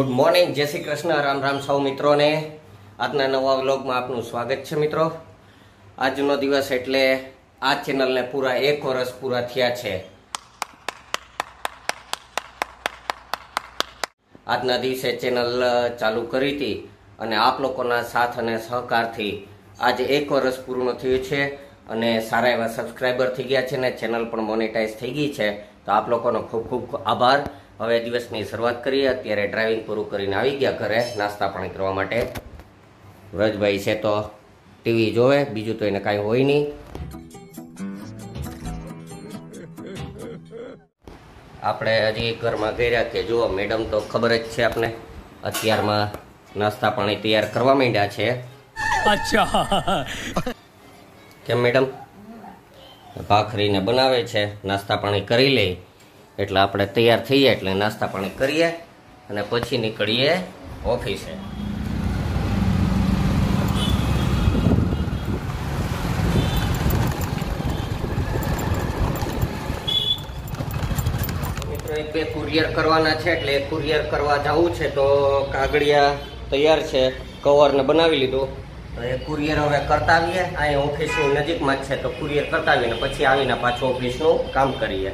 Good morning, જય શ્રી કૃષ્ણ, રામ રામ સૌ મિત્રોને. આજના નવા વ્લોગમાં આપનું સ્વાગત છે મિત્રો. આજનો દિવસ એટલે આ ચેનલને પૂરા 1 વર્ષ પૂરા થયા છે. આજના દિવસે ચેનલ ચાલુ કરી હતી અને આપ લોકોના સાથ અને સહકારથી આજે 1 વર્ષ પૂર્ણ થયું છે અને સારા એવા સબસ્ક્રાઈબર થઈ ગયા છે ને ચેનલ પણ મોનેટાઈઝ થઈ ગઈ છે. તો આપ લોકોનો ખૂબ ખૂબ આભાર. હવે દિવસની શરૂઆત કરીએ. અત્યારે ડ્રાઇવિંગ પૂરું કરીને આવી ગયા ઘરે નાસ્તા પાણી કરવા માટે. વ્રજભાઈ છે તો ટીવી જોવે, બીજું તો એને કાંઈ હોય નહીં. આપણે હજી ઘરમાં ગયા કે જુઓ મેડમ તો ખબર જ છે આપને, અત્યારમાં નાસ્તા પાણી તૈયાર કરવા માંડ્યા છે. અચ્છા કેમ મેડમ? ભાખરીને બનાવે છે, નાસ્તા પાણી કરી લે એટલે આપણે તૈયાર થઈએ એટલે નાસ્તા પાણી કરીએ અને પછી નીકળીએ ઓફિસે. મિત્રો એક બે કુરિયર કરવાના છે એટલે કુરિયર કરવા જવું છે તો કાગળિયા તૈયાર છે, કવરને બનાવી લીધું. એ કુરિયર હવે કરતા આવીએ. અહીંયા ઓફિસની નજીકમાં જ છે તો કુરિયર કરતા આવીને પછી આવીને પાછું ઓફિસનું કામ કરીએ.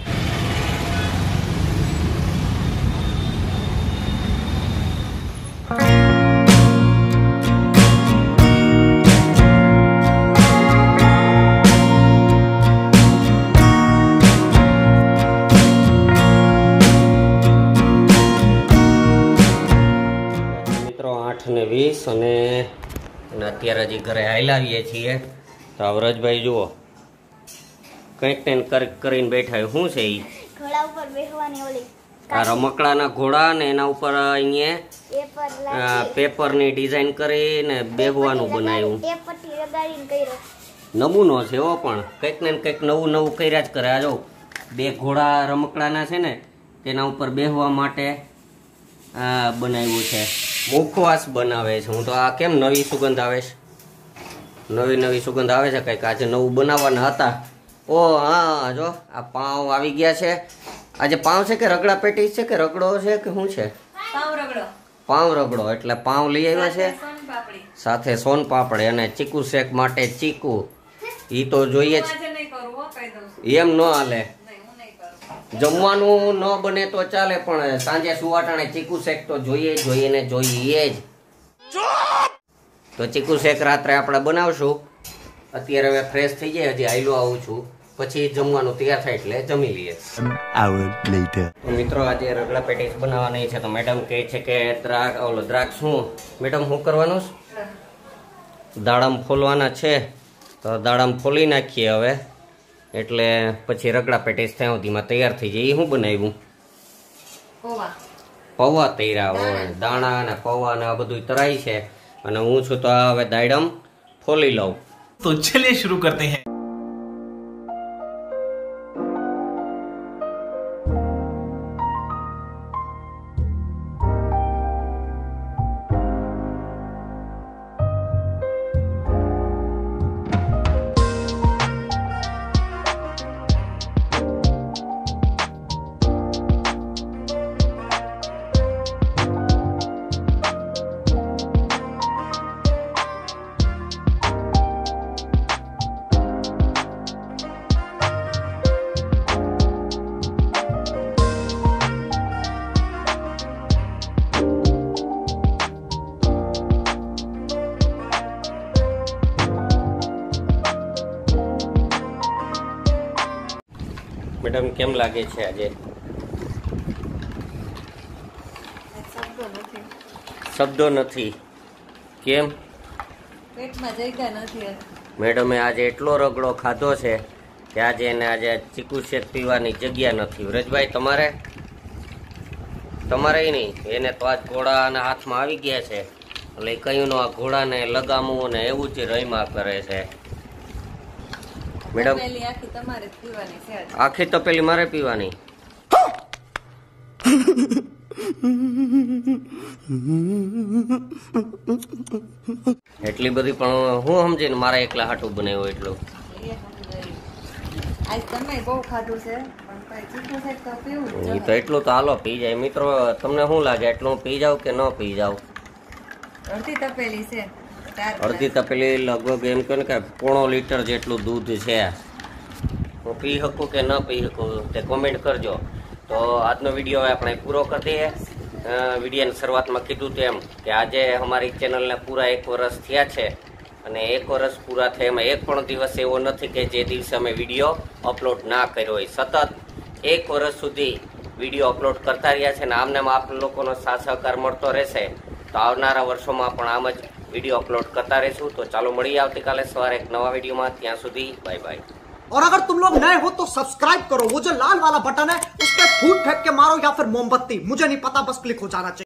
મિત્રો 8:20 અને અત્યારે હજી ઘરે આવીએ છીએ. તો વ્રજભાઈ જુઓ કંઈક ને કરીને બેઠા. શું છે ઈ? ઘોડા ઉપર બેસવાની ઓલી આ રમકડાના ઘોડા ને એના ઉપર અહીંયા પેપરની ડિઝાઇન કરીને બેહવાનું બનાવ્યું. ટેપથી લગાડીને કર્યો. નમૂનો છે હો, પણ કંઈક ને કંઈક નવું નવું કર્યા જ કરે. આ જો 2 ઘોડા રમકડાના છે ને તેના ઉપર બેહવા માટે બનાવ્યું છે. મુખવાસ બનાવે છે. હું તો આ કેમ નવી સુગંધ આવે છે, નવી સુગંધ આવે છે. કંઈક આજે નવું બનાવવાના હતા. ઓ હા, જો આ પાઉં આવી ગયા છે. આજે પાઉં છે કે રગડા પેટીસ છે કે રગડો છે કે શું છે? પાઉં રગડો એટલે પાઉં લઈ આવ્યા છે, સાથે સોન પાપડી અને ચીકુ શેક માટે ચીકુ. ઈ તો જોઈએ જ, એમ ન હાલે. જમવાનું ન બને તો ચાલે પણ સાંજે સુવાટાણે ચીકુ શેક તો જોઈએ જ જ. તો ચીકુ શેક રાત્રે આપણે બનાવશું. અત્યારે હવે ફ્રેશ થઈ જાય, હજી આયલો આવું છું, પછી જમવાનું તૈયાર થાય એટલે જમી લઈએ. મિત્રો આજે રગડા પેટીસ બનાવવાની છે તો મેડમ કહે છે કે દ્રાક્ષ શું મેડમ શું કરવાનું છે? દાડમ ફોલવાના છે તો દાડમ ફોલી નાખીએ હવે, એટલે પછી રગડા પેટીસ ત્યાં સુધીમાં તૈયાર થઈ જાય. એ શું બનાવ્યું? પૌવા તૈયાર હોય, દાણા અને પૌવા ને આ બધું તરાય છે અને હું છું તો હવે દાડમ ફોલી લઉં. તો ચલિए शुरू करते हैं. મેડમ કેમ લાગે છે આજે? શબ્દો નથી. કેમ? પેટમાં જગ્યા નથી. મેડમે આજે એટલો રગડો ખાધો છે કે આજે એને આજે ચીકુ શેક પીવાની જગ્યા નથી. વ્રજભાઈ તમારે નહીં, એને તો આજ ઘોડાના હાથમાં આવી ગયા છે એટલે કયું નો આ ઘોડાને લગામવું ને એવું જ રહીમાં કરે છે. મેડમ આખી તો પેલી મારે પીવાની. એટલી બધી પણ હું સમજીને મારા એકલા હાટું બનાવ્યું એટલું. આજ તમે બહુ ખાધું છે પણ કઈ ચીકુ છે તો પીવું જ એ જોઈએ. તો એટલું તો હાલો પી જાય મિત્રો. તમને શું લાગે એટલું પી જાવ કે ન પી જાવ? અડધી તપેલી છે 4 અડધી તપેલી લગભગ એમ કહો ને કે 1.5 લીટર જેટલું દૂધ છે. હું પી શકું કે ન પી શકું તે કોમેન્ટ કરજો. તો આજનો વિડીયો હવે આપણે પૂરો કરી દઈએ. વિડીયોની શરૂઆતમાં કીધું તેમ કે આજે અમારી ચેનલને પૂરા 1 વર્ષ થયા છે અને 1 વર્ષ પૂરા થયા એમાં એક પણ દિવસ એવો નથી કે જે દિવસે અમે વિડીયો અપલોડ ના કર્યો હોય. સતત 1 વર્ષ સુધી વિડીયો અપલોડ કરતા રહ્યા છે અને આમને આપ લોકોનો સાથ સહકાર મળતો રહેશે તો આવનારા વર્ષોમાં પણ આમ જ વિડીયો અપલોડ કરતા રહીશું. તો ચાલો મળીએ આવતીકાલે સવારે એક નવા વિડીયોમાં. ત્યાં સુધી બાય બાય. और अगर तुम लोग नए हो तो सब्सक्राइब करो, वो जो लाल वाला बटन है उस पर फूट फेंक के मारो या फिर मोमबत्ती, मुझे नहीं पता, बस क्लिक हो जाना चाहिए।